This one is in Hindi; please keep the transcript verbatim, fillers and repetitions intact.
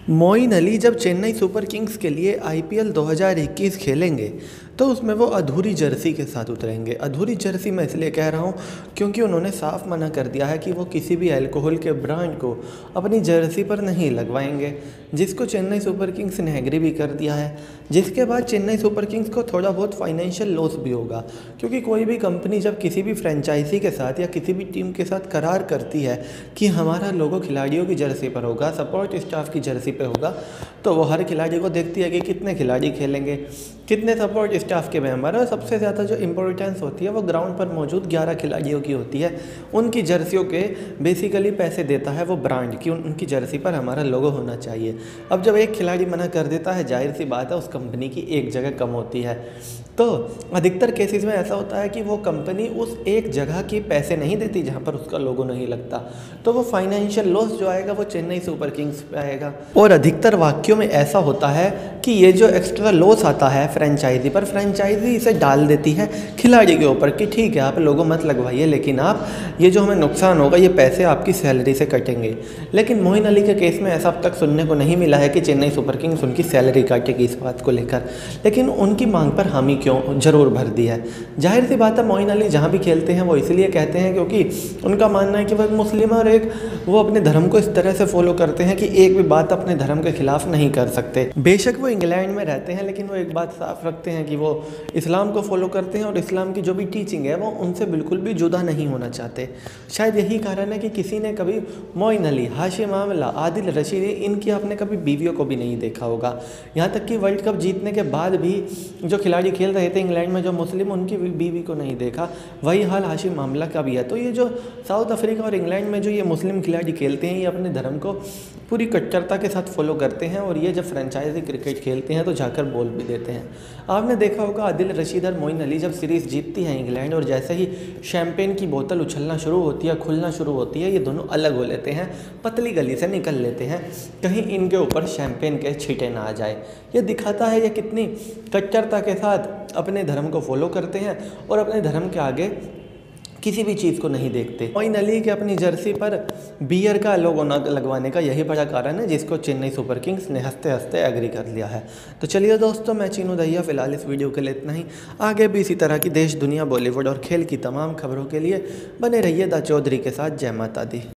मोइन अली जब चेन्नई सुपर किंग्स के लिए आईपीएल दो हज़ार इक्कीस खेलेंगे तो उसमें वो अधूरी जर्सी के साथ उतरेंगे। अधूरी जर्सी मैं इसलिए कह रहा हूँ क्योंकि उन्होंने साफ मना कर दिया है कि वो किसी भी अल्कोहल के ब्रांड को अपनी जर्सी पर नहीं लगवाएंगे, जिसको चेन्नई सुपर किंग्स ने एग्री भी कर दिया है। जिसके बाद चेन्नई सुपर किंग्स को थोड़ा बहुत फाइनेंशियल लॉस भी होगा, क्योंकि कोई भी कंपनी जब किसी भी फ्रेंचाइजी के साथ या किसी भी टीम के साथ करार करती है कि हमारा लोगो खिलाड़ियों की जर्सी पर होगा, सपोर्ट स्टाफ की जर्सी पे होगा, तो वो हर खिलाड़ी को देखती है कि कितने खिलाड़ी खेलेंगे, कितने सपोर्ट स्टाफ के मेंबर हैं। और सबसे ज़्यादा जो इम्पोर्टेंस होती है वो ग्राउंड पर मौजूद ग्यारह खिलाड़ियों की होती है। उनकी जर्सियों के बेसिकली पैसे देता है वो ब्रांड कि उनकी जर्सी पर हमारा लोगो होना चाहिए। अब जब एक खिलाड़ी मना कर देता है, जाहिर सी बात है उस कंपनी की एक जगह कम होती है। तो अधिकतर केसेस में ऐसा होता है कि वो कंपनी उस एक जगह की पैसे नहीं देती जहाँ पर उसका लोगो नहीं लगता, तो वो फाइनेंशियल लॉस जो आएगा वो चेन्नई सुपर किंग्स पे आएगा। और अधिकतर वाक्यों में ऐसा होता है कि ये जो एक्स्ट्रा लॉस आता है फ्रेंचाइजी पर, फ्रेंचाइजी इसे डाल देती है खिलाड़ी के ऊपर कि ठीक है आप लोगो मत लगवाइए, लेकिन आप ये जो हमें नुकसान होगा ये पैसे आपकी सैलरी से कटेंगे। लेकिन मोइन अली के केस में ऐसा अब तक सुनने को नहीं मिला है कि चेन्नई सुपर किंग्स उनकी सैलरी काटेगी इस बात को लेकर, लेकिन उनकी मांग पर हामी क्यों जरूर भर दिया है। जाहिर सी बात है मोइन अली जहाँ भी खेलते हैं वो इसलिए कहते हैं क्योंकि उनका मानना है कि वो एक मुस्लिम है और एक वो अपने धर्म को इस तरह से फॉलो करते हैं कि एक भी बात अपने धर्म के खिलाफ नहीं कर सकते। बेशक वो इंग्लैंड में रहते हैं, लेकिन वो एक बात साफ रखते हैं कि वो इस्लाम को फॉलो करते हैं और इस्लाम की जो भी टीचिंग है वो उनसे बिल्कुल भी जुदा नहीं होना चाहते। शायद यही कारण है कि किसी ने कभी मोइन अली, हाशिम आमला, आदिल रशीद, इनकी आपने कभी बीवियों को भी नहीं देखा होगा। यहाँ तक कि वर्ल्ड कप जीतने के बाद भी जो खिलाड़ी खेल रहे थे इंग्लैंड में जो मुस्लिम, उनकी बीवी को नहीं देखा। वही हाल हाशिम आमला का भी है। तो ये जो साउथ अफ्रीका और इंग्लैंड में जो ये मुस्लिम खिलाड़ी खेलते हैं ये अपने धर्म को पूरी कट्टरता के साथ फॉलो करते हैं, और ये जब फ्रेंचाइजी क्रिकेट खेलते हैं तो जाकर बोल भी देते हैं। आपने देखा होगा आदिल रशीद और मोइन अली जब सीरीज़ जीतती है इंग्लैंड और जैसे ही शैम्पेन की बोतल उछलना शुरू होती है, खुलना शुरू होती है, ये दोनों अलग हो लेते हैं, पतली गली से निकल लेते हैं, कहीं इनके ऊपर शैम्पेन के छींटे ना आ जाए। ये दिखाता है ये कितनी कट्टरता के साथ अपने धर्म को फॉलो करते हैं और अपने धर्म के आगे किसी भी चीज़ को नहीं देखते। मोइन अली के अपनी जर्सी पर बियर का लोगो न लगवाने का यही बड़ा कारण है जिसको चेन्नई सुपर किंग्स ने हंसते हंसते एग्री कर लिया है। तो चलिए दोस्तों, मैं चीनू दहिया फिलहाल इस वीडियो के लिए इतना ही। आगे भी इसी तरह की देश, दुनिया, बॉलीवुड और खेल की तमाम खबरों के लिए बने रहिए द चौधरी के साथ। जय माता दी।